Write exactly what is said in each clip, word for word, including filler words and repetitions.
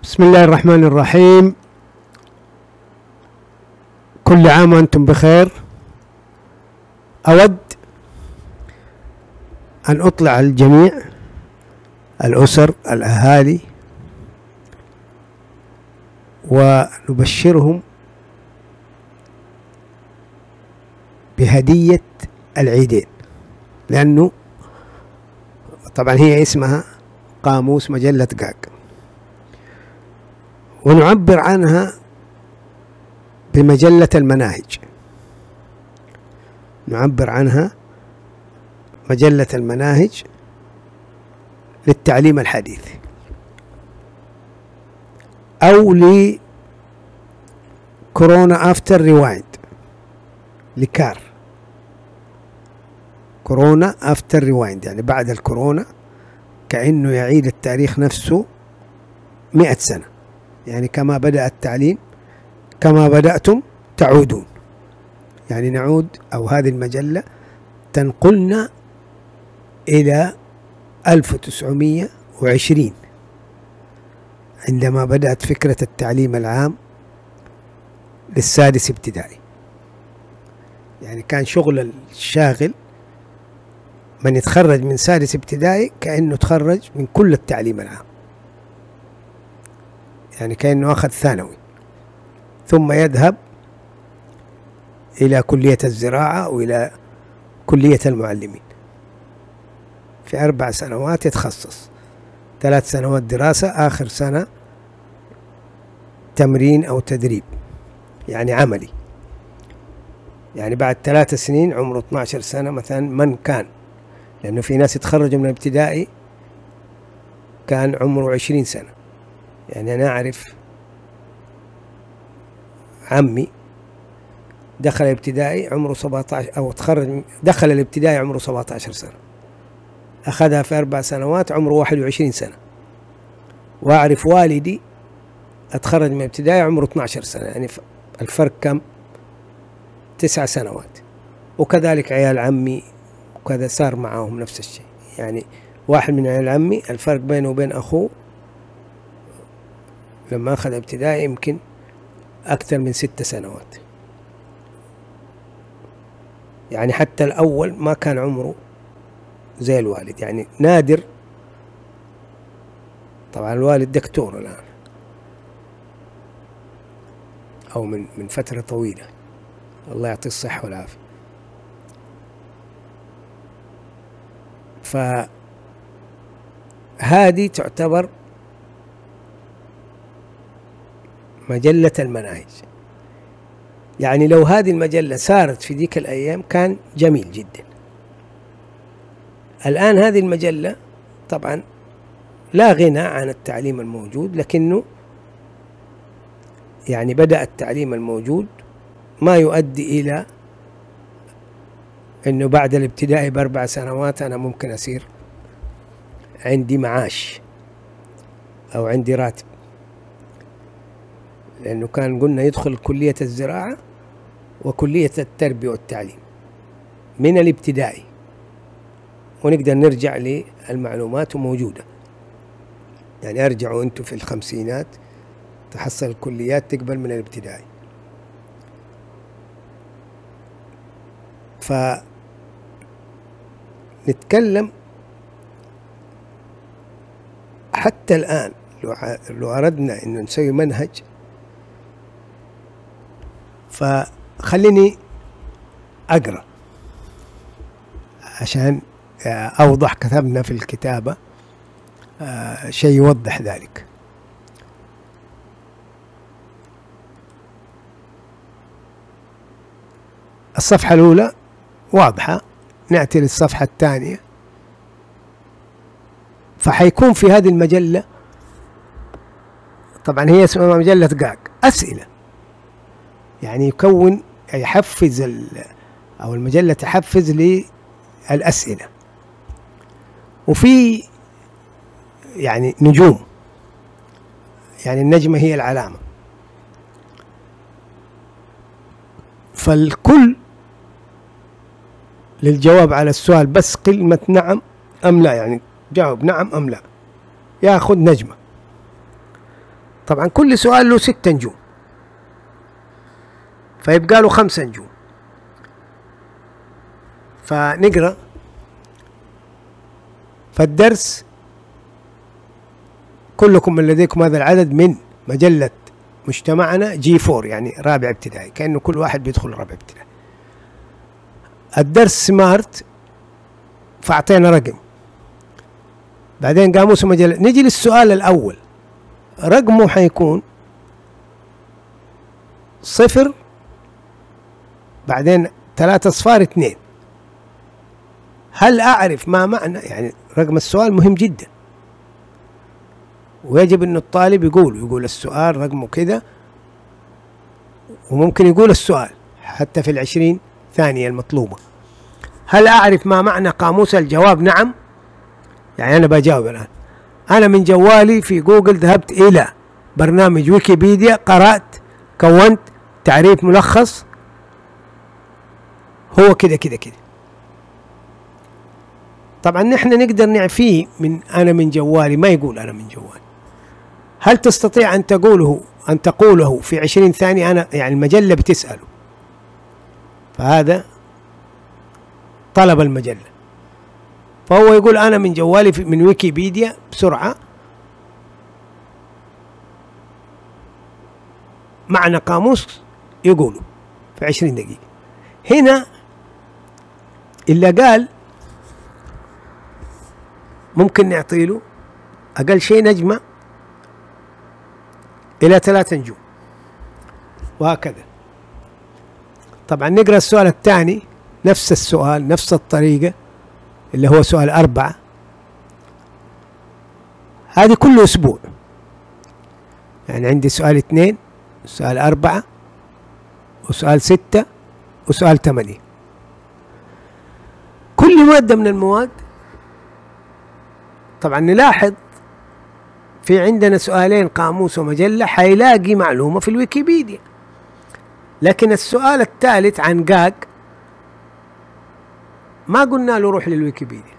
بسم الله الرحمن الرحيم. كل عام وأنتم بخير. أود أن أطلع الجميع، الأسر، الأهالي، ونبشرهم بهدية العيدين، لأنه طبعا هي اسمها قاموس مجلة قاق، ونعبر عنها بمجلة المناهج. نعبر عنها مجلة المناهج للتعليم الحديث، أو لكورونا أفتر ريوايند، لكار كورونا أفتر ريوايند، يعني بعد الكورونا كأنه يعيد التاريخ نفسه مئة سنة، يعني كما بدأ التعليم كما بدأتم تعودون. يعني نعود، أو هذه المجلة تنقلنا إلى ألف وتسعمئة وعشرين عندما بدأت فكرة التعليم العام للسادس ابتدائي. يعني كان شغل الشاغل من يتخرج من سادس ابتدائي كأنه تخرج من كل التعليم العام، يعني كأنه أخذ ثانوي، ثم يذهب إلى كلية الزراعة وإلى كلية المعلمين. في أربع سنوات يتخصص، ثلاث سنوات دراسة، آخر سنة تمرين أو تدريب، يعني عملي. يعني بعد ثلاث سنين عمره اثنتي عشرة سنة مثلا، من كان، لأنه في ناس يتخرجوا من الابتدائي كان عمره عشرين سنة. يعني أنا أعرف عمي دخل الابتدائي عمره سبعة عشر، أو تخرج دخل الابتدائي عمره سبعة عشر سنة، أخذها في أربع سنوات عمره واحد وعشرين سنة. وأعرف والدي أتخرج من الابتدائي عمره اثنتي عشرة سنة، يعني الفرق كم؟ تسع سنوات. وكذلك عيال عمي، وكذا صار معهم نفس الشيء. يعني واحد من عيال عمي الفرق بينه وبين أخوه لما أخذ ابتدائي يمكن أكثر من ست سنوات. يعني حتى الأول ما كان عمره زي الوالد، يعني نادر. طبعا الوالد دكتور الآن، أو من من فترة طويلة، الله يعطيه الصحة والعافية. فهذه تعتبر مجلة المناهج. يعني لو هذه المجلة سارت في ذيك الأيام كان جميل جدا. الآن هذه المجلة طبعا لا غنى عن التعليم الموجود، لكنه يعني بدأ التعليم الموجود ما يؤدي إلى أنه بعد الابتدائي بأربع سنوات أنا ممكن أصير عندي معاش أو عندي راتب، لأنه كان قلنا يدخل كلية الزراعة وكلية التربية والتعليم من الابتدائي، ونقدر نرجع للمعلومات موجودة. يعني أرجعوا أنتم في الخمسينات تحصل الكليات تقبل من الابتدائي. فنتكلم حتى الآن لو أردنا أن نسوي منهج، فخليني أقرأ عشان أوضح. كتبنا في الكتابة شيء يوضح ذلك. الصفحة الأولى واضحة، نأتي للصفحة الثانية. فحيكون في هذه المجلة، طبعا هي اسمها مجلة قاق، أسئلة. يعني يكون يحفز أو المجلة تحفز للأسئلة، وفي يعني نجوم، يعني النجمة هي العلامة. فالكل للجواب على السؤال بس كلمة نعم أم لا، يعني جاوب نعم أم لا، ياخذ نجمة. طبعا كل سؤال له ست نجوم، فيبقى له خمسة نجوم. فنقرأ. فالدرس كلكم من لديكم هذا العدد من مجلة مجتمعنا جي فور، يعني رابع ابتدائي، كأنه كل واحد بيدخل رابع ابتدائي. الدرس سمارت، فأعطينا رقم، بعدين قاموس مجلة. نجي للسؤال الأول، رقمه حيكون صفر بعدين ثلاثة أصفار اثنين. هل أعرف ما معنى؟ يعني رقم السؤال مهم جدا، ويجب أن الطالب يقول يقول السؤال رقمه كذا، وممكن يقول السؤال حتى في العشرين ثانية المطلوبة. هل أعرف ما معنى قاموس؟ الجواب نعم. يعني أنا بجاوب الآن. أنا من جوالي في جوجل ذهبت إلى برنامج ويكيبيديا، قرأت، كونت تعريف ملخص، هو كده كده كده. طبعا نحن نقدر نعفيه من أنا من جوالي، ما يقول أنا من جوالي. هل تستطيع أن تقوله أن تقوله في عشرين ثانية؟ أنا يعني المجلة بتسأله، فهذا طلب المجلة، فهو يقول أنا من جوالي من ويكيبيديا بسرعة معنى قاموس، يقوله في عشرين دقيقة. هنا إلا قال ممكن نعطي له أقل شيء نجمة إلى ثلاثة نجوم، وهكذا. طبعا نقرأ السؤال الثاني، نفس السؤال نفس الطريقة، اللي هو سؤال أربعة. هذه كل أسبوع، يعني عندي سؤال اثنين، سؤال أربعة، وسؤال ستة، وسؤال ثمانية. كل مادة من المواد. طبعا نلاحظ في عندنا سؤالين قاموس ومجلة، حيلاقي معلومة في الويكيبيديا، لكن السؤال الثالث عن جاج ما قلنا له روح للويكيبيديا،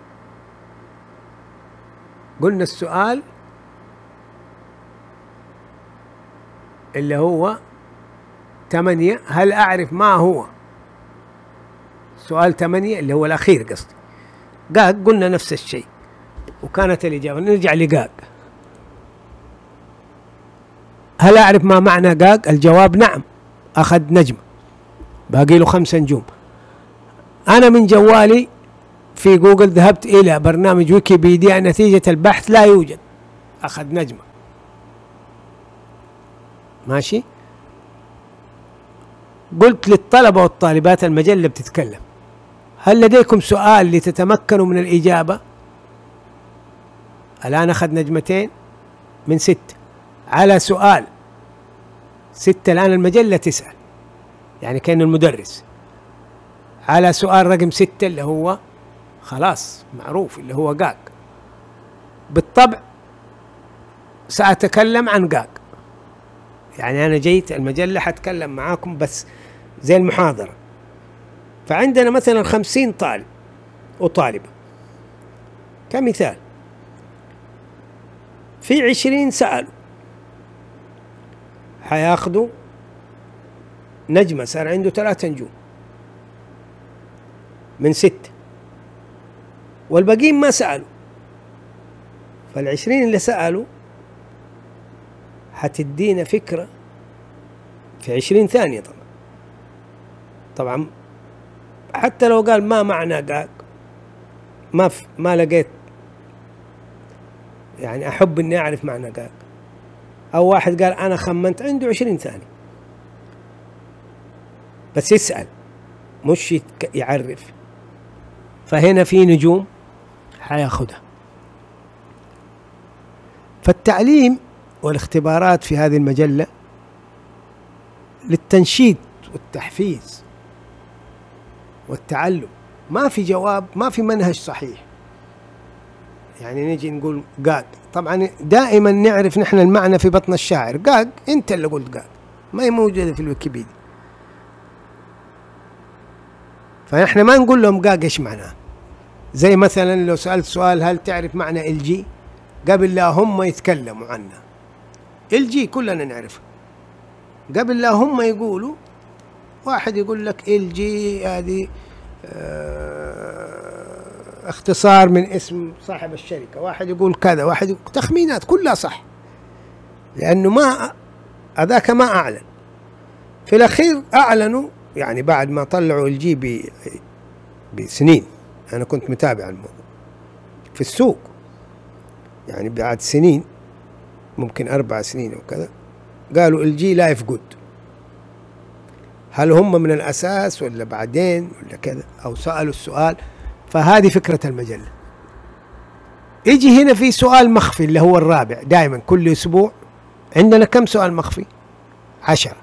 قلنا السؤال اللي هو ثمانية، هل أعرف ما هو؟ سؤال ثمانية اللي هو الأخير قصدي، جاج قلنا نفس الشيء وكانت الإجابة. نرجع لجاج. هل أعرف ما معنى جاج؟ الجواب نعم، أخذ نجمة، باقي له خمسة نجوم. أنا من جوالي في جوجل ذهبت إلى برنامج ويكيبيديا، نتيجة البحث لا يوجد، أخذ نجمة. ماشي. قلت للطلبة والطالبات، المجلة بتتكلم، هل لديكم سؤال لتتمكنوا من الإجابة؟ الآن أخذ نجمتين من ستة على سؤال ستة. الآن المجلة تسأل، يعني كأن المدرس على سؤال رقم ستة اللي هو خلاص معروف اللي هو جاج. بالطبع سأتكلم عن جاج، يعني أنا جيت المجلة حتكلم معاكم بس زي المحاضرة. فعندنا مثلا خمسين طالب وطالبة كمثال، في عشرين سألوا، حياخدوا نجمة، صار عنده ثلاثة نجوم من ستة، والباقيين ما سألوا. فالعشرين اللي سألوا حتدينا فكرة في عشرين ثانية. طبعا طبعا حتى لو قال ما معنى جاج، ما ما لقيت، يعني أحب إني أعرف معنى جاج. أو واحد قال أنا خمنت، عنده عشرين ثانية بس يسأل مش يعرف. فهنا في نجوم حياخدها. فالتعليم والاختبارات في هذه المجلة للتنشيط والتحفيز والتعلم، ما في جواب، ما في منهج صحيح. يعني نيجي نقول جاج، طبعا دائما نعرف نحن المعنى في بطن الشاعر. جاج انت اللي قلت جاج، ما هي موجودة في الويكيبيديا. فنحن ما نقول لهم جاج ايش معناه. زي مثلا لو سألت سؤال هل تعرف معنى ال جي، قبل لا هم يتكلموا عنه ال جي كلنا نعرفها. قبل لا هم يقولوا، واحد يقول لك ال جي هذه اه اختصار من اسم صاحب الشركة، واحد يقول كذا، واحد يقول تخمينات كلها صح، لأنه ما هذاك ما أعلن. في الأخير أعلنوا، يعني بعد ما طلعوا ال جي بسنين، أنا كنت متابع الموضوع في السوق، يعني بعد سنين ممكن أربع سنين أو كذا، قالوا ال جي لايف جود. هل هم من الأساس ولا بعدين ولا كذا، أو سألوا السؤال؟ فهذه فكرة المجلة. يجي هنا في سؤال مخفي اللي هو الرابع. دائما كل أسبوع عندنا كم سؤال مخفي؟ عشرة.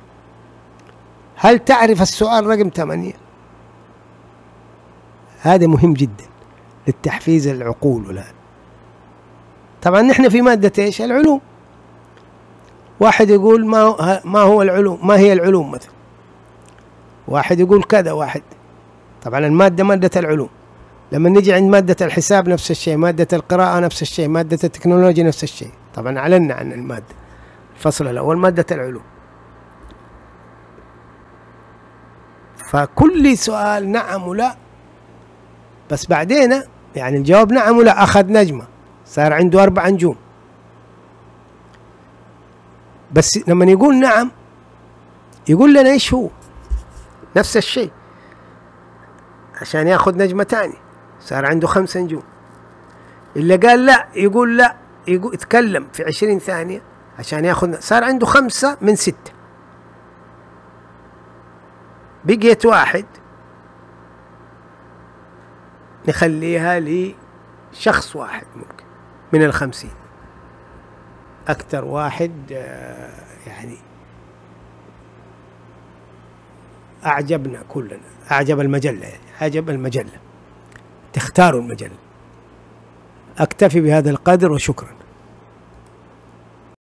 هل تعرف السؤال رقم ثمانية؟ هذا مهم جدا للتحفيز العقول. والآن طبعا نحن في مادة ايش؟ العلوم. واحد يقول ما ما هو العلوم، ما هي العلوم مثلا، واحد يقول كذا، واحد. طبعا المادة مادة العلوم. لما نجي عند مادة الحساب نفس الشيء، مادة القراءة نفس الشيء، مادة التكنولوجيا نفس الشيء. طبعا أعلنا عن المادة الفصل الأول مادة العلوم. فكل سؤال نعم ولا، بس بعدين يعني الجواب نعم ولا، أخذ نجمة صار عنده أربع نجوم. بس لما يقول نعم يقول لنا إيش هو، نفس الشيء، عشان ياخذ نجمة تاني صار عنده خمسة نجوم. اللي قال لا يقول لا، يقول يتكلم في عشرين ثانية عشان ياخذ، صار عنده خمسة من ستة، بقيت واحد نخليها لشخص واحد ممكن من الخمسين. أكثر واحد يعني أعجبنا كلنا، أعجب المجلة، يعني أعجب المجلة، تختاروا المجلة. أكتفي بهذا القدر وشكرا.